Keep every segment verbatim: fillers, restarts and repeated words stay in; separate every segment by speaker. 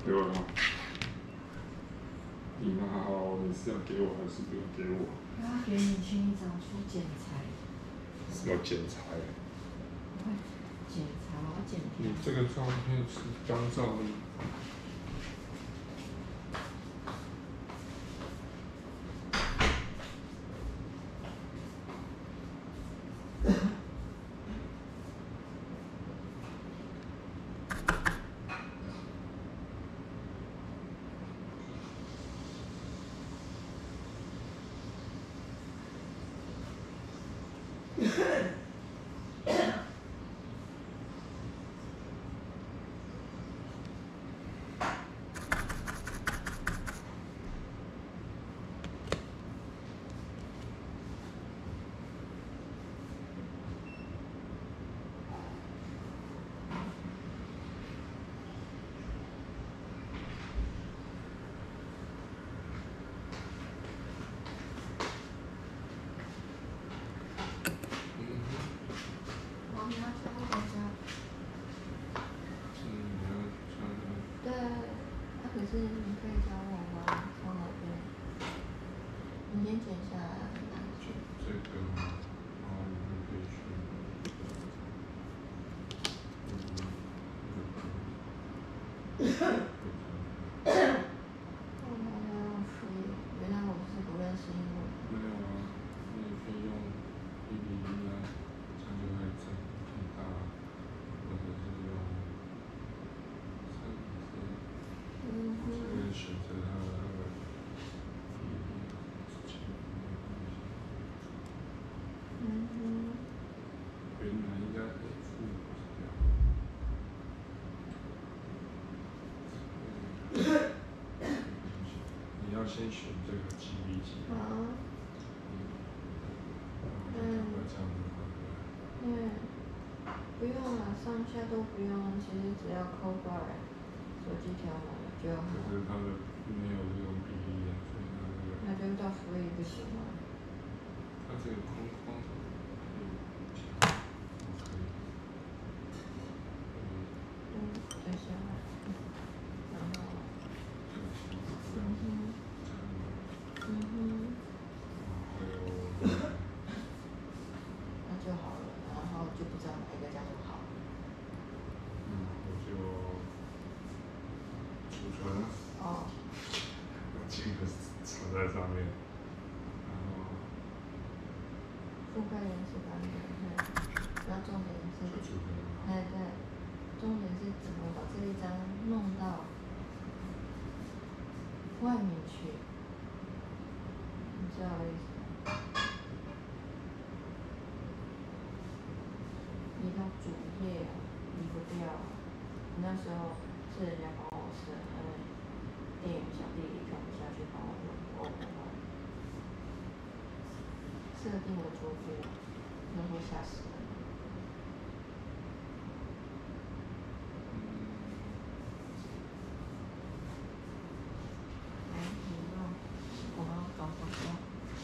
Speaker 1: 给我了吗？你拿好，你是要给我还是不要给我？
Speaker 2: 我要给你，请你找出剪裁。
Speaker 1: 什么剪裁？
Speaker 2: 快，剪裁，我要剪掉。
Speaker 1: 你这个照片是刚照的。
Speaker 2: 可是你可以教我吗？从哪边？你先剪下来，拿去。
Speaker 1: 这个，然后你们可以去。
Speaker 2: 我还要free，原来我是不认识英文。
Speaker 1: 没有啊，你也可以用一比一啊，这样就会整挺大，或者是用三比四。嗯哼。这个选择它的那个。
Speaker 2: 嗯哼。
Speaker 1: 原来应该可以复活掉。你要先选这个 G B 级。
Speaker 2: 好。
Speaker 1: 嗯。这样子吗？
Speaker 2: 嗯。不用了，上下都不用，其实只要抠过来，手机调好了就好。
Speaker 1: 可是它的没有这种比例啊，所以它这个。
Speaker 2: 那就到free不行吗？
Speaker 1: 它这个框框可以调，可以。
Speaker 2: 嗯，等下来，然后。嗯哼。嗯哼。
Speaker 1: 然后。
Speaker 2: 那就好了，然后就不知道哪一个叫做好。
Speaker 1: 嗯，我就储存。
Speaker 2: 哦。
Speaker 1: 这个藏在上面，然后。
Speaker 2: 覆盖颜色版本，对。然后重点是，哎对，重点是怎么把这一张弄到外面去，你知道我意思吗？移到主页移不掉，那时候是人家帮我设，因为店员小弟弟看不下去帮我弄，我不会。设定的桌布，那会吓死人。来，你弄，我要搞什么？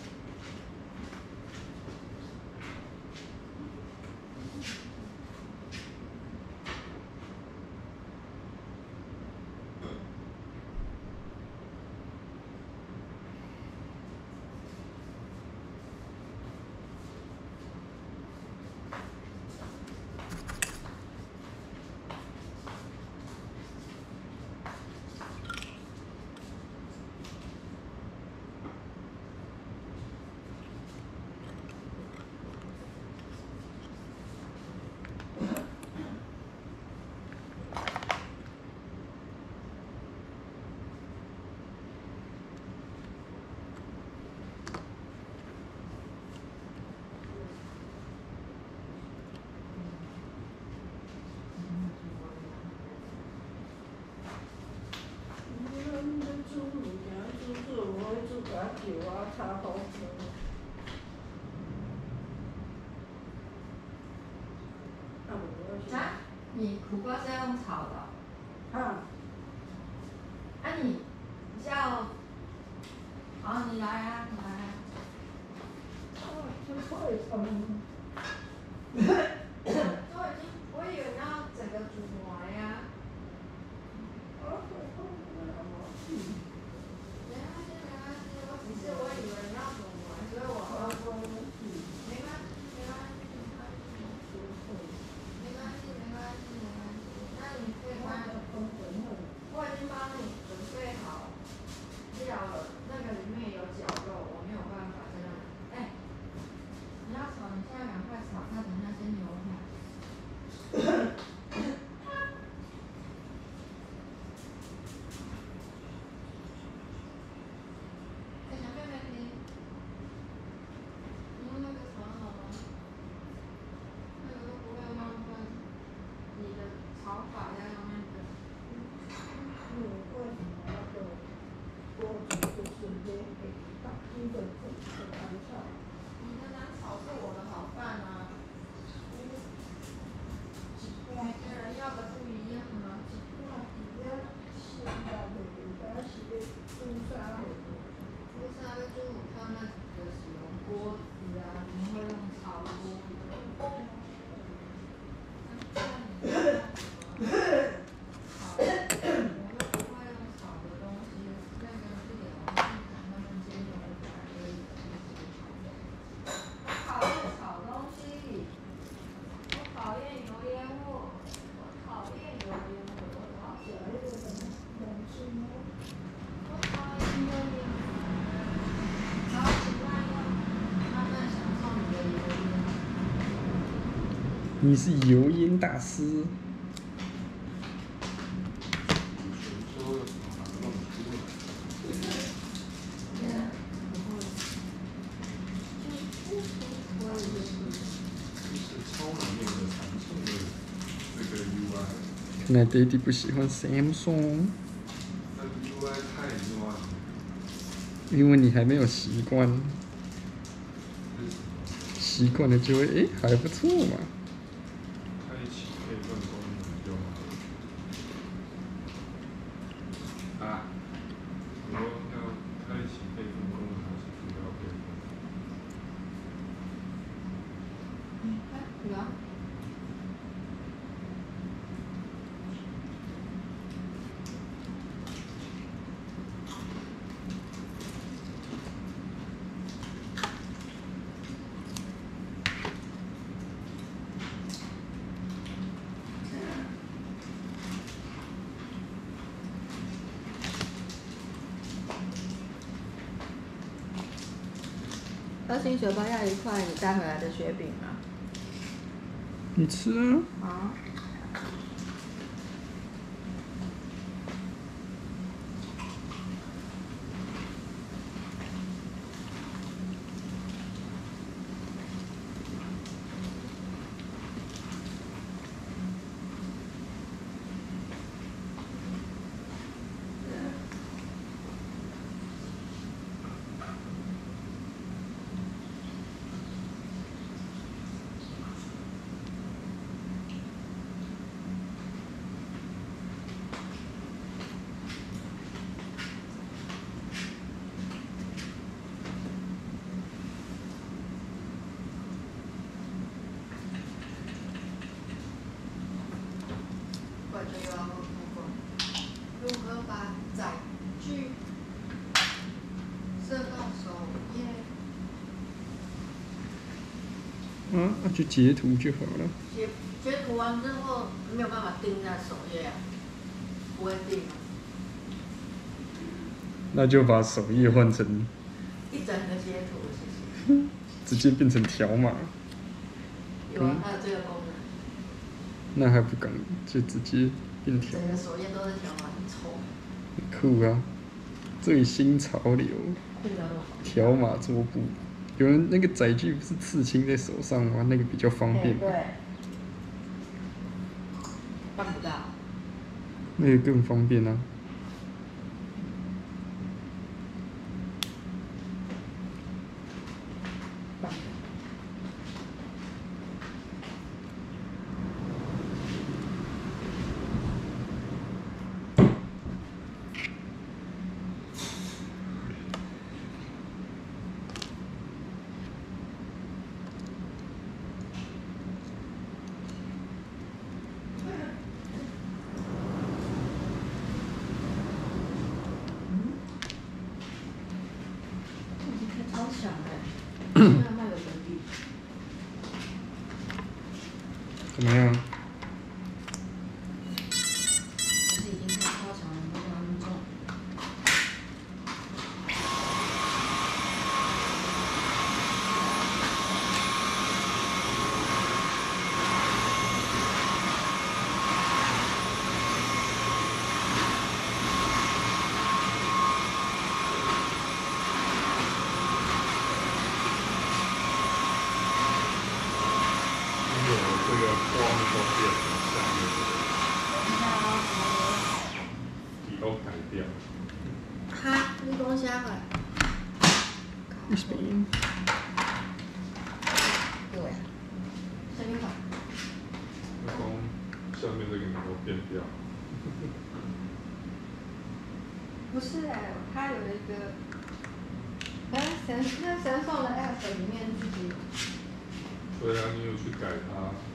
Speaker 2: 啊？你苦瓜是要用炒的？嗯。啊你，叫，好你来啊，你来啊。哦，这快成。都已经，我以为要整个煮完呀。啊， 头发要用那个。
Speaker 3: 因为为什么那个锅子就是给给打一个很很干燥？
Speaker 2: 你的南草是我的好饭啊。每个人要的不一样啊。
Speaker 3: 那底下是要的，但是朱砂的。
Speaker 2: 朱砂跟猪乳汤那个使用锅子啊，你们会用炒锅的。那你用什么？炒，我们不会用炒的东西，那个是给我们他们煎油炸而已。我讨厌炒东西，我讨厌油烟味，我讨厌油烟味，我讨厌。
Speaker 3: 还有什么东西呢？
Speaker 2: 我讨厌油烟味。然后请慢用，慢慢享受你的油烟。
Speaker 4: 你是油烟大师。看来爹地不喜欢 Samsung。因为你还没有习惯，习惯了就会哎、欸、还不错嘛。
Speaker 1: 开启备份功能就好。啊，我要开启备份功能还是不要备份？
Speaker 2: 嗯，哎，有啊。二星雪糕要一块你带回来的雪饼吗？
Speaker 4: 你吃啊。
Speaker 2: 好。就要如何如何把载具设到首页？
Speaker 4: 啊，那就截图就好了。
Speaker 2: 截截图完之后没有办法钉在首页啊，不会钉啊。
Speaker 4: 那就把首页换成
Speaker 2: 一整个截图，谢谢。
Speaker 4: 直接变成条码。
Speaker 2: 有啊，还有这个功能。
Speaker 4: 那还不敢，就直接变条。
Speaker 2: 整个首页都是条码，很丑。
Speaker 4: 很酷啊，最新潮流。条码桌布，有人那个载具不是刺青在手上吗？那个比较方便。
Speaker 2: 对。办不到。
Speaker 4: 那个更方便啊。怎么样？
Speaker 2: 是已经开超强了，没有那么重。
Speaker 1: 掉。
Speaker 2: 哈，你讲啥话？
Speaker 4: 一边。
Speaker 2: 对。什么款？
Speaker 1: 那从下面这个能够变掉。
Speaker 2: 不是哎、欸，它有一个，哎，神那神送的 app 里面自己。
Speaker 1: 对啊，你有去改它。